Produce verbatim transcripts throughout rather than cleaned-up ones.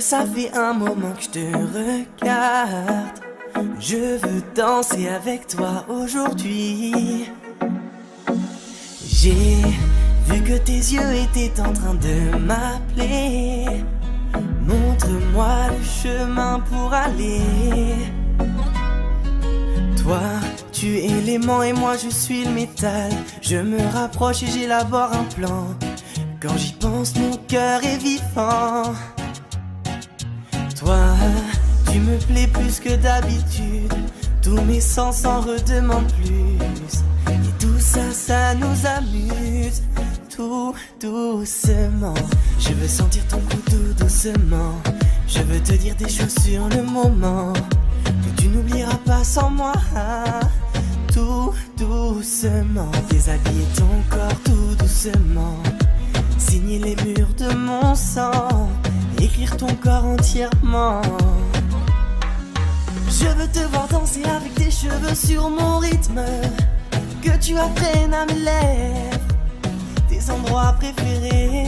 ça fait un moment que je te regarde. Je veux danser avec toi aujourd'hui. J'ai vu que tes yeux étaient en train de m'appeler. Montre-moi le chemin pour aller. Toi, tu es l'aimant et moi je suis le métal. Je me rapproche et j'élabore un plan. Quand j'y pense, mon cœur est vivant. Toi, tu me plais plus que d'habitude. Tous mes sens en redemandent plus. Et tout ça, ça nous amuse. Tout doucement. Je veux sentir ton cou tout doucement. Je veux te dire des choses sur le moment que tu n'oublieras pas sans moi. Tout doucement. Déshabiller ton corps tout doucement. Signer les murs de mon sang. Écrire ton corps entièrement. Je veux te voir danser avec tes cheveux sur mon rythme. Que tu apprennes à mes lèvres tes endroits préférés.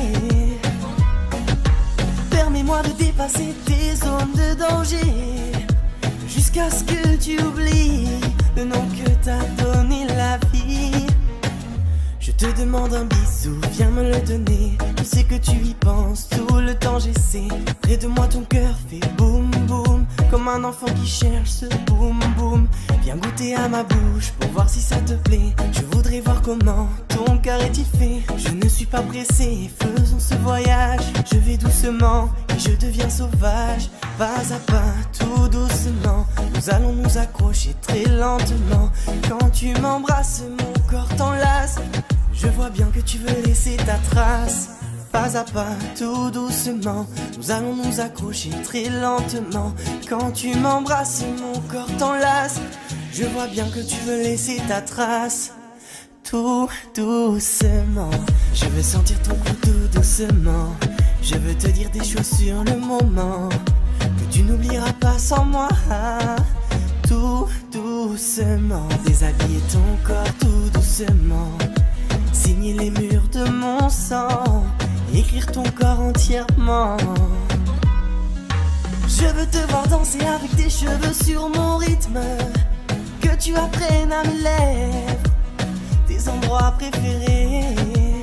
Permets-moi de dépasser tes zones de danger, jusqu'à ce que tu oublies le nom que t'a donné la vie. Je te demande un bisou, viens me le donner. Je sais que tu y penses tout le temps, j'essaie. Près de moi ton cœur fait boum boum, comme un enfant qui cherche ce boum boum. Viens goûter à ma bouche pour voir si ça te plaît. Je voudrais voir comment ton cœur est-il fait. Je ne suis pas pressé, faisons ce voyage. Je vais doucement et je deviens sauvage. Pas à pas, tout doucement. Nous allons nous accrocher très lentement. Quand tu m'embrasses, mon corps t'enlace. Je vois bien que tu veux laisser ta trace. Pas à pas, tout doucement. Nous allons nous accrocher très lentement. Quand tu m'embrasses, mon corps t'enlace. Je vois bien que tu veux laisser ta trace. Tout doucement. Je veux sentir ton cou tout doucement. Je veux te dire des choses sur le moment que tu n'oublieras pas sans moi. Tout doucement. Déshabiller ton corps tout doucement. Signer les murs de mon sang. Écrire ton corps entièrement. Je veux te voir danser avec tes cheveux sur mon rythme. Que tu apprennes à mes lèvres tes endroits préférés.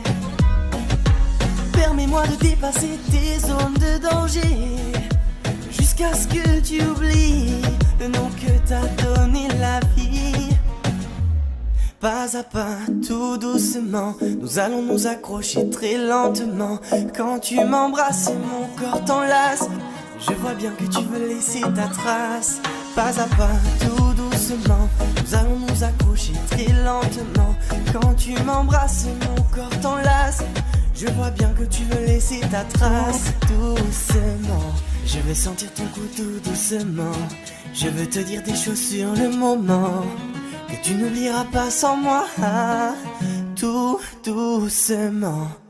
Permets-moi de dépasser tes zones de danger, jusqu'à ce que tu oublies le nom que t'a donné la vie. Pas à pas, tout doucement. Nous allons nous accrocher très lentement. Quand tu m'embrasses, mon corps t'enlace. Je vois bien que tu veux laisser ta trace. Pas à pas, tout doucement. Nous allons nous accrocher très lentement. Quand tu m'embrasses, mon corps t'enlace. Je vois bien que tu veux laisser ta trace. Doucement. Je veux sentir ton cou tout doucement. Je veux te dire des choses sur le moment que tu n'oublieras pas sans moi. Tout doucement.